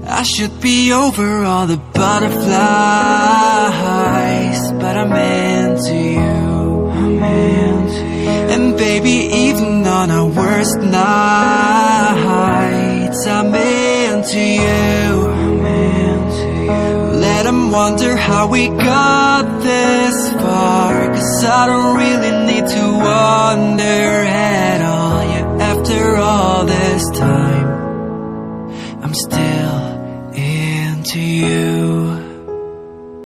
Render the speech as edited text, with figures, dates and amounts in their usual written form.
I should be over all the butterflies, but I'm into you, I'm into you. And baby, even on our worst nights, I'm into you, I'm into you. Let them wonder how we got this far, 'cause I don't really need to wonder.